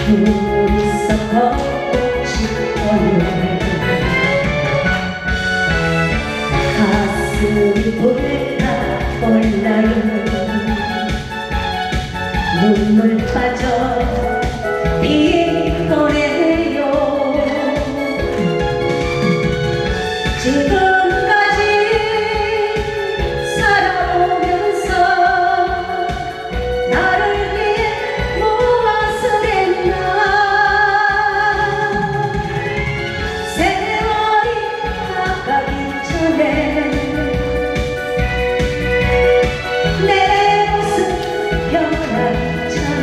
둘이서 걷고 싶어요. 가슴이 불타올라요. 눈물 빠져 피곤해요. 지금까지 살아오면서 나를 위해 무엇을 했나. 세월이 가까이 전에 내 모습 변하기 전에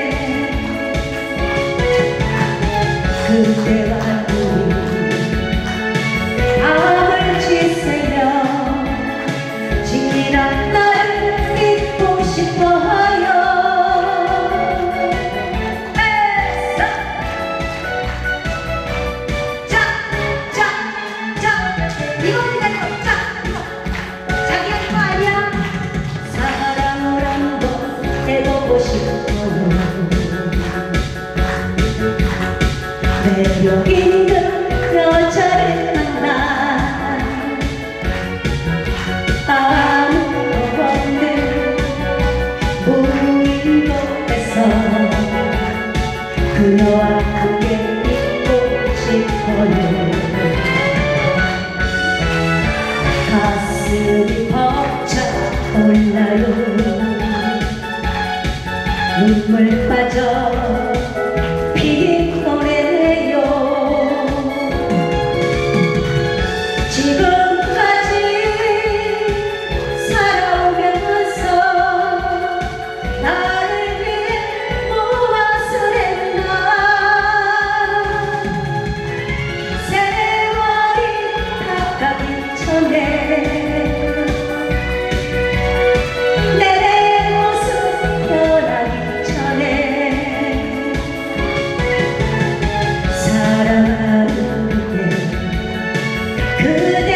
그때와 우리 밤을 지새며 지난 날을 잊고 싶어요. 애써 자 이겁니다. 이거 자기가 이거 아니야. 사랑을 한번 해보고 싶어요. 매력 있는 여자를 만나 아무도 없는 무인도에서 그녀와 함께 있고 싶어요. 가슴이 벅차 올라요. 눈물 빠져 피곤해요. 지금까지 살아오면서 나를 위해 무엇을 했나. 세월이 가까이 전에 내 모습 변하기 전에 사랑하는데 그대